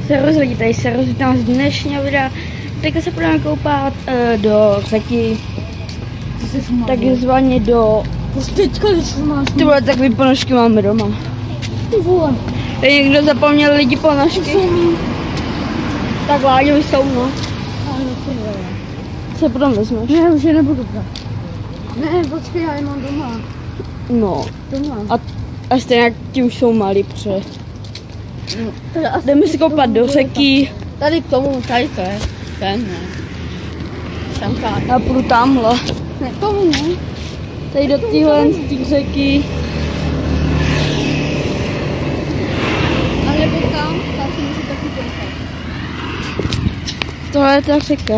se rozhodí, tady se rozhodíme z dnešního videa. Teďka se budeme koupat do řeky, takzvaně do... Tyhle takové ponožky máme doma. Tady někdo zapomněl lidi ponožky. Tak Láďovi jsou, no. Co potom vezmeš? Ne, už je nebudu brát. Ne, počkej, já je mám doma. No. Doma. A stejně ti už jsou malí, protože... Jdeme si koupat do řeky. Tady k tomu, tady to je. Ten, ne. Tamka. Já půjdu tamhle. Ne, tomu ne. Tady do téhle řeky. A nebo tam si můžu taky koupat. Tohle je ta řeka.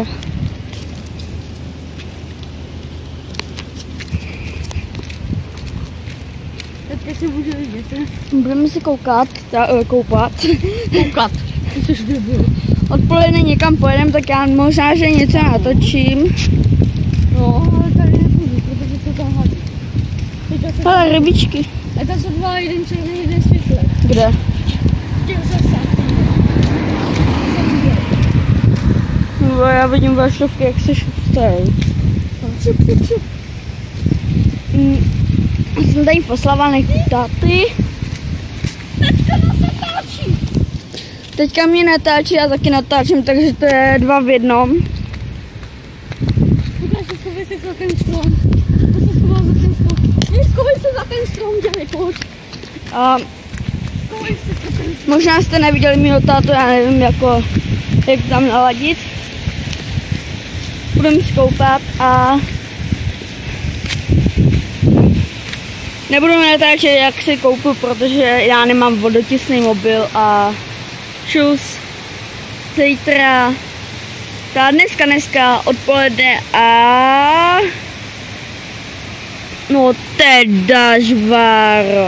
Teď si můžu vidět, ne? Budeme si koupat. Koukat. Ty jsi debil. Odpoledne někam pojedeme, tak já možná, že něco natočím. No, ale tady nepůjdu, protože to tam hadí. Ale rybičky. A tam jsou dva, jeden černý, jeden světlý. Kde? No, já vidím vašovky, jak se šustají. Jsem tady poslala táty. Teďka mě natáčí, já taky natáčím, takže to je 2 v 1. Schovej se za ten strom. To se schoval za ten strom. Ne, schovej se za ten strom, dělej, pojď. Schovej se za ten strom. Možná jste neviděli mýho tátu, já nevím, jako, jak tam naladit. Budeme skoupat a nebudu natáčet, jak si koupu, protože já nemám vodotisný mobil a šus zítra, dneska odpoledne a no teda žváro.